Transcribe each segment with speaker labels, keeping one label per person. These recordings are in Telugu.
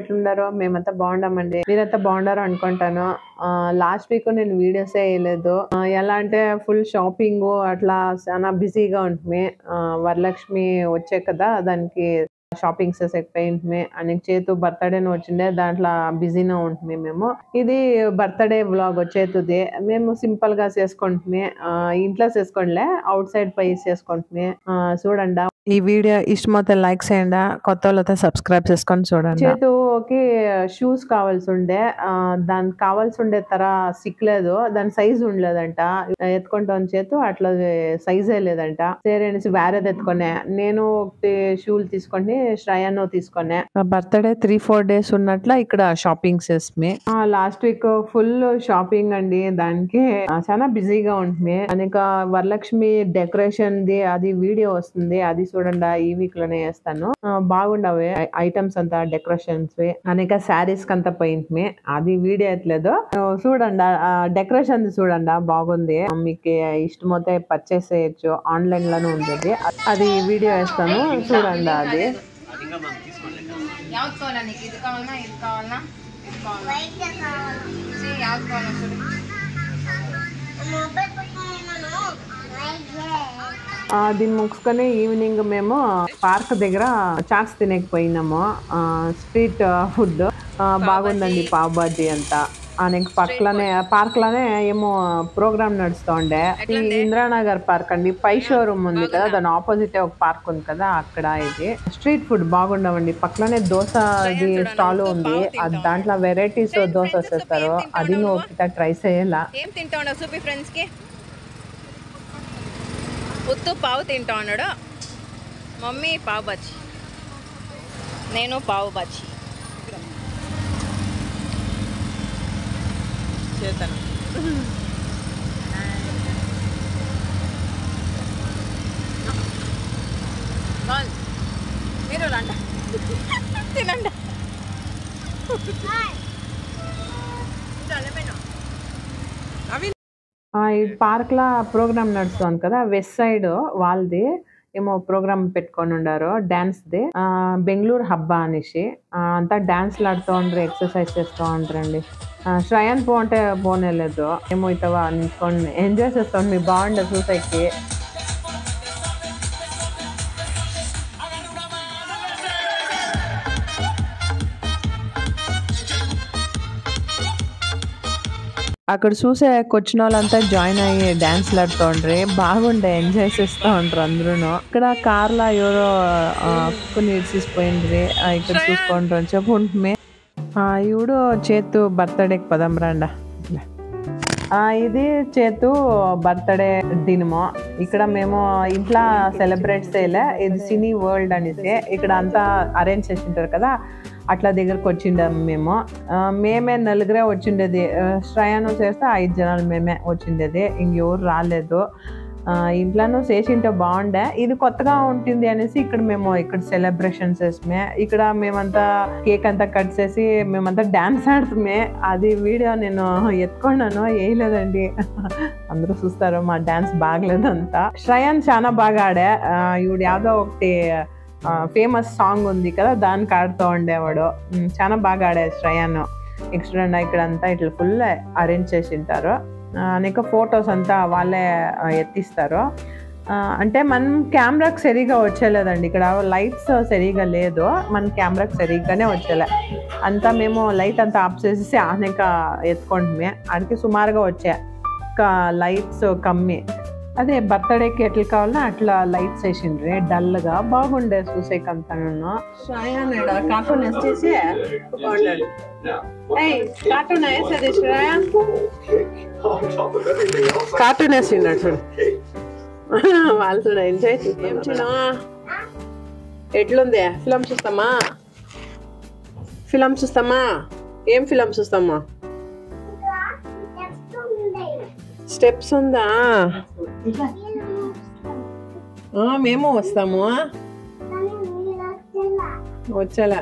Speaker 1: ఎట్లుండారో? మేమంతా బాగుండామండి. మీరంతా బాగుండారో అనుకుంటాను. లాస్ట్ వీక్ నేను వీడియోసే వేయలేదు. ఎలా అంటే ఫుల్ షాపింగ్ అట్లా చాలా బిజీగా ఉంటుంది. వరలక్ష్మి వచ్చే కదా, దానికి షాపింగ్ చేసేకపోయింటిమి. ఆయనకి చేతు బర్త్డేను వచ్చిండే, దాంట్లో బిజీగా ఉంటుంది. మేము ఇది బర్త్డే వ్లాగ్ చేతుది. మేము సింపుల్ గా చేసుకుంటుమి. ఇంట్లో చేసుకోండిలే, అవుట్ సైడ్ పోయి చేసుకుంటుమి. చూడండి, ఈ వీడియో ఇష్టమైతే లైక్ చేయండి, కొత్త వాళ్ళతో సబ్స్క్రైబ్ చేసుకొని చూడండి. చేతుకి షూస్ కావాల్సి ఉండే, దానికి కావాల్సి ఉండే తర సిక్లేదు, దాని సైజ్ ఉండలేదంట. ఎత్తుకుంటాం చేతు అట్లా సైజే లేదంట. సరే అనేసి వేరేది ఎత్తుకునే. నేను ఒకటి షూలు తీసుకొని శ్రయాను తీసుకునే. బర్త్డే 3-4 days ఉన్నట్ల ఇక్కడ షాపింగ్ చేసి లాస్ట్ వీక్ ఫుల్ షాపింగ్ అండి. దానికి చాలా బిజీగా ఉంటుంది. అనేక వరలక్ష్మి డెకరేషన్ ది అది వీడియో వస్తుంది, అది చూడండి. ఈ వీక్ లోనే చేస్తాను. బాగుండవి ఐటమ్స్ అంతా, డెకరేషన్స్ అనేక శారీస్ కంతా పోయింది. అది వీడియో ఎట్లేదు, చూడండి. డెకరేషన్ చూడండి, బాగుంది. మీకు ఇష్టమైతే పర్చేస్ చేయొచ్చు, ఆన్లైన్ లోనే ఉంటుంది. అది వీడియో వేస్తాను, చూడండి. అది దీన్ని ముసుకొని ఈవినింగ్ మేము పార్క్ దగ్గర చాట్స్ తినేకపోయినాము. స్ట్రీట్ ఫుడ్ బాగుందండి, పావ్ బాజీ అంతా. నెక్స్ట్ పక్కలనే పార్క్ లోనే ఏమో ప్రోగ్రామ్ నడుస్తూ ఉండే. ఈ ఇంద్రానగర్ పార్క్ అండి, పై షోరూమ్ ఉంది కదా, దాని ఆపోజిట్ ఒక పార్క్ ఉంది కదా, అక్కడ ఇది స్ట్రీట్ ఫుడ్ బాగుండవండి. పక్కనే దోశ ఇది స్టాల్ ఉంది, దాంట్లో వెరైటీస్ దోశ చేస్తారు. అది నువ్వు ఒకటి ట్రై చేయాల.
Speaker 2: ఏం తింటా ఉన్నావు సూపీ ఫ్రెండ్స్ కి? ఉత్తు పావు తింటా ఉన్నాడు. మమ్మీ పావు బాజీ, నేను పావు బాజీ చేస్తాను. మీరు అంట తినండి.
Speaker 1: ఈ పార్క్ లా ప్రోగ్రామ్ నడుస్తుంది కదా, వెస్ట్ సైడ్ వాళ్ళది ఏమో ప్రోగ్రామ్ పెట్టుకొని ఉండారు, డాన్స్ ది. బెంగళూరు హబ్బా అనేసి అంతా డాన్స్ లాడుతూ ఉండ్రు, ఎక్సర్సైజ్ చేస్తూ ఉంటారండి. శ్రయాన్ అంటే పోనేలేదు, ఏమో ఇతవా నించుకొని ఎంజాయ్ చేస్తాం. మీకు బాగుండే చూసేకి. అక్కడ చూసే వచ్చిన వాళ్ళంతా జాయిన్ అయ్యి డాన్స్ ఆడుతుండ్రి, బాగుండే, ఎంజాయ్ చేస్తూ ఉంటారు అందరూ. ఇక్కడ కార్లో ఎవరో కుక్కుని ఇడ్చిపోయిండ్రి, ఇక్కడ చూసుకుంటారు చెప్పుకుంటుమే. ఇవిడు చేతు బర్త్డేకి పదం రండా. ఇది చేతు బర్త్డే దినము. ఇక్కడ మేము ఇంట్లో సెలబ్రేట్ చేయలే, ఇది సినీ వరల్డ్ అనేసి ఇక్కడ అంతా అరేంజ్ చేసింటారు కదా, అట్లా దగ్గరకు వచ్చిండాము మేము. మేమే నలుగురే వచ్చిండేది. శ్రయాను చేస్తే 5 జనాలు మేమే వచ్చిండేది, ఇంకెవరు రాలేదు. ఇంట్లోనూ చేసింటే బాగుండే, ఇది కొత్తగా ఉంటుంది అనేసి ఇక్కడ మేము ఇక్కడ సెలబ్రేషన్ చేసామే. ఇక్కడ మేమంతా కేక్ అంతా కట్ చేసి మేమంతా డాన్స్ ఆడుతామే. అది వీడియో నేను ఎత్తుకున్నాను, వేయలేదండి. అందరూ చూస్తారు మా డాన్స్ బాగలేదంతా. శ్రయాన్ చాలా బాగా ఆడా. ఇవిడు యాదో ఒకటి ఫేమస్ సాంగ్ ఉంది కదా, దానికి ఆడుతూ ఉండేవాడు. చాలా బాగా ఆడే శ్రయాన్. నెక్స్ట్ ఇక్కడ అంతా ఇట్లా ఫుల్ అరేంజ్ చేసి ఉంటారు. అనేక ఫొటోస్ అంతా వాళ్ళే ఎత్తిస్తారు. అంటే మనం కెమెరాకి సరిగా వచ్చేలేదండి, ఇక్కడ లైట్స్ సరిగా లేదు, మన కెమెరాకి సరిగ్గానే వచ్చేలే. అంతా మేము లైట్ అంతా ఆఫ్ చేసేసి అనేక ఎత్తుకుంటుమే. అడికి సుమారుగా వచ్చాయి, లైట్స్ కమ్మి. అదే బర్త్డేకి ఎట్లా కావాలన్నా అట్లా లైట్స్ వేసిండ్రి, డల్గా బాగుండే చూసేకంతా. కార్టూన్ వేసేసి కార్టూన్ వేసేది శ్రేయాన్, కార్టూన్ వేసిండు చూడు. వాళ్ళు చూడ ఎంజాయ్ ఏం చిన్నా. ఎట్లుంది ఫిలం చూస్తామా? ఫిలం చూస్తామా? ఏం ఫిలం చూస్తామా? స్టెప్స్ ఉందా? మేము వస్తాము, వచ్చేలా.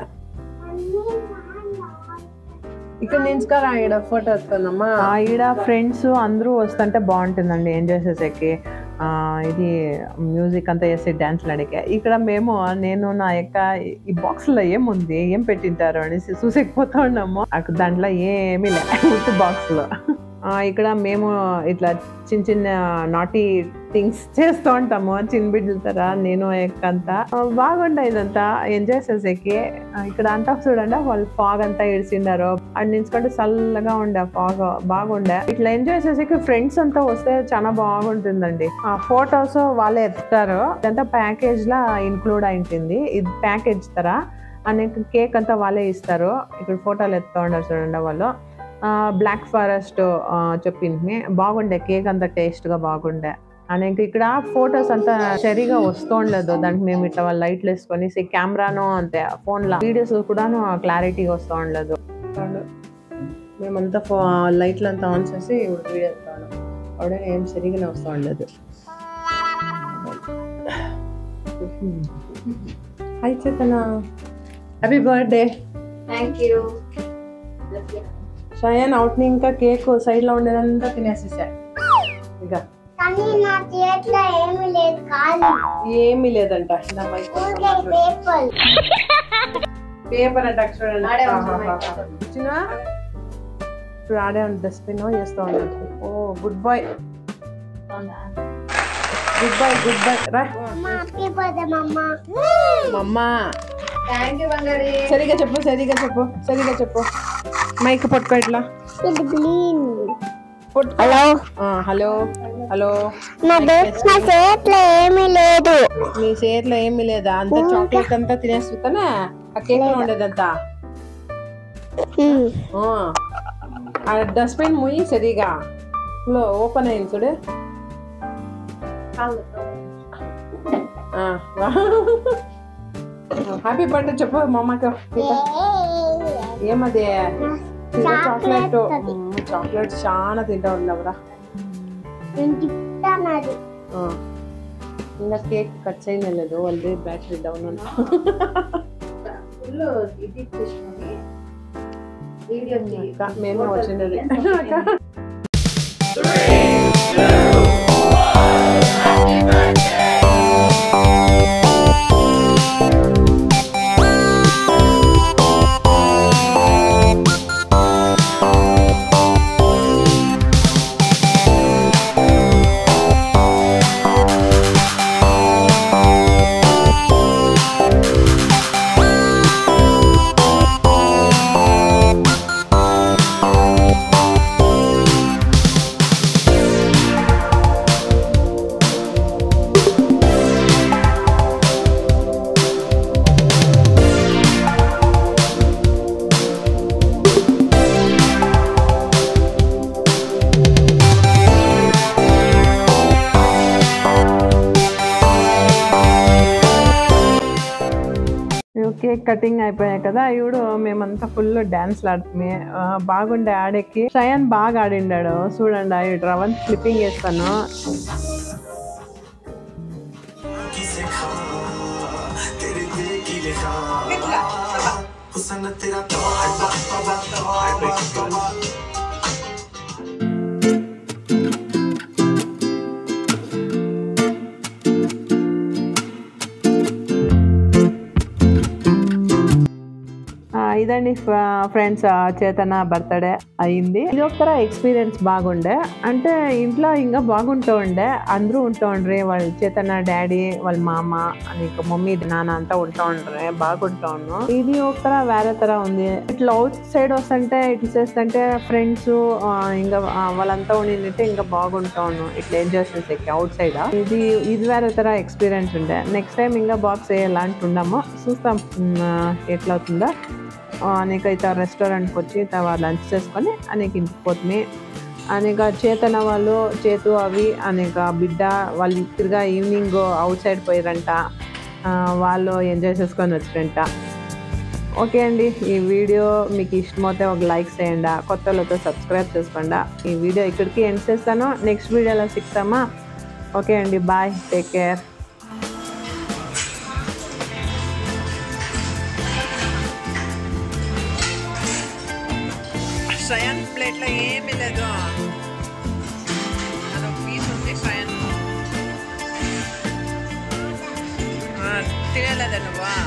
Speaker 1: ఇక్కడ నించుకోరా, ఈడ ఫోటో వస్తుందమ్మా. ఈడ ఫ్రెండ్స్ అందరూ వస్తుంటే బాగుంటుందండి ఎంజాయ్ చేసేకి. ఇది మ్యూజిక్ అంతా వేసి డ్యాన్స్లు అడిగా. ఇక్కడ నేను నా యొక్క ఈ బాక్స్లో ఏముంది, ఏం పెట్టింటారు అనేసి చూసేకపోతా ఉన్నాము. దాంట్లో ఏమీ లేదు బాక్స్లో. ఇక్కడ మేము ఇట్లా చిన్న చిన్న నాటీ థింగ్స్ చేస్తూ ఉంటాము, చిన్న బిడ్డల తర. నేను అంతా బాగుండే, ఇదంతా ఎంజాయ్ చేసేకి. ఇక్కడ అంతా చూడండి వాళ్ళు ఫాగ్ అంతా ఇడిచిండారు, అది నించుకుంటే చల్లగా ఉండే ఫాగ్ బాగుండే. ఇట్లా ఎంజాయ్ చేసేకి ఫ్రెండ్స్ అంతా వస్తే చాలా బాగుంటుందండి. ఫొటోస్ వాళ్ళే ఎత్తుతారు, ఇదంతా ప్యాకేజ్ లా ఇన్క్లూడ్ అయింటుంది. ఇది ప్యాకేజ్ తర. అనేక కేక్ అంతా వాళ్ళే ఇస్తారు. ఇక్కడ ఫోటోలు ఎత్తుతా ఉన్నారు చూడండి వాళ్ళు. బ్లాక్ ఫారెస్ట్ చెప్పింది బాగుండే, కేక్ అంతా టేస్ట్గా బాగుండే. అనేక ఇక్కడ ఫొటోస్ అంతా సరిగా వస్తూ ఉండలేదు, దానికి మేము ఇట్లా వాళ్ళు లైట్లు వేసుకొని కెమెరాను అంతే, ఫోన్లో వీడియోస్ కూడాను క్లారిటీగా వస్తూ ఉండలేదు. మేమంతా లైట్లు అంతా ఆన్ చేసి వీడియో ఎత్తాను, అప్పుడే ఏం సరిగానే వస్తూ ఉండలేదు. Hi Chetana, happy birthday.
Speaker 2: Thank you.
Speaker 1: Shayan out ని ఇంకా కేక్ సైడ్ లో ఉండేదంతా తినేసేసా. ఇక ఏమీ లేదంట, పేపర్ అంట. చూడండి ఆడే ఉంది, డస్ట్బిన్ వేస్తూ ఉండదు. Oh good boy, good boy, good boy. రా మమ్మా. సరిగా చెప్పు, సరిగా చెప్పు, సరిగా చెప్పు. మైక్ పట్టుకో ఇట్లా. Hello hello hello.
Speaker 3: నా చేతిలో ఏమీ లేదు.
Speaker 1: నీ చేతిలో ఏమీ లేదా? అంత చాక్లెట్ అంతా తినేస్తానే ఆ కేక్ లో ఉండేదంతా. ఆ డస్ట్బిన్ ముయ్యి సరిగా ఓపెన్ అయింది చూడు. హ్యాపీ బర్త్డే చెప్పు మమ్మకి. ఏమది? చాక్లెట్. చాక్లెట్ చాలా తింటా ఉండవురా. ఇంకా కేక్ కట్ చేయలేదు, వాళ్ళు బ్యాటరీ డౌన్ ఉన్నా. మేమే వచ్చిండేది. కేక్ కటింగ్ అయిపోయాయి కదా, ఇప్పుడు మేమంతా ఫుల్ డాన్స్లు ఆడుతుంది. బాగుండే ఆడేకి. షయాన్ బాగా ఆడిండాడు చూడండి. ఇటు రవన్ ఫ్లిప్పింగ్ వేస్తాను. ఇదండి ఫ్రెండ్స్, చేతన బర్త్డే అయింది. ఇది ఒక ఎక్స్పీరియన్స్ బాగుండే. అంటే ఇంట్లో ఇంకా బాగుంటూ ఉండే, అందరూ ఉంటూ ఉండ్రి. వాళ్ళ చేతన డాడీ, వాళ్ళ మామ, ఇంకా మమ్మీ నాన్న అంతా ఉంటూ ఉండ్రి. బాగుంటా ఉన్నాం. ఇది ఒక వేరే తర ఉంది. ఇట్లా అవుట్ సైడ్ వస్తుంటే ఇట్లా చేస్తుంటే ఫ్రెండ్స్ ఇంకా వాళ్ళంతా ఉండింటే ఇంకా బాగుంటా ఉన్నాం. ఇట్లా ఎంజాయ్ చేసేకి అవుట్ సైడ్. ఇది వేరే తర ఎక్స్పీరియన్స్ ఉండే. నెక్స్ట్ టైం ఇంకా బాక్స్ వేయాలంటే ఉండము, చూస్తాం ఎట్లా అవుతుందో. అనేకైతే రెస్టారెంట్కి వచ్చి లంచ్ చేసుకొని అనేక ఇంటికి పోతుంది. అనేక చేతన వాళ్ళు చేతు అవి అనేక బిడ్డ వాళ్ళు తిరిగా ఈవినింగ్ అవుట్ సైడ్ పోయారంట. వాళ్ళు ఎంజాయ్ చేసుకొని వచ్చారంట. ఓకే అండి, ఈ వీడియో మీకు ఇష్టమైతే ఒక లైక్ చేయండి, కొత్త వాళ్ళతో సబ్స్క్రైబ్ చేసుకోండి. ఈ వీడియో ఇక్కడికి ఎండ్ చేస్తాను. నెక్స్ట్ వీడియోలో సిక్తామా? ఓకే అండి, బాయ్, టేక్ కేర్. షయాన్ ప్లేట్లో ఏమీ లేదు, అదొక పీస్ ఉంది షయాన్.
Speaker 2: నువ్వా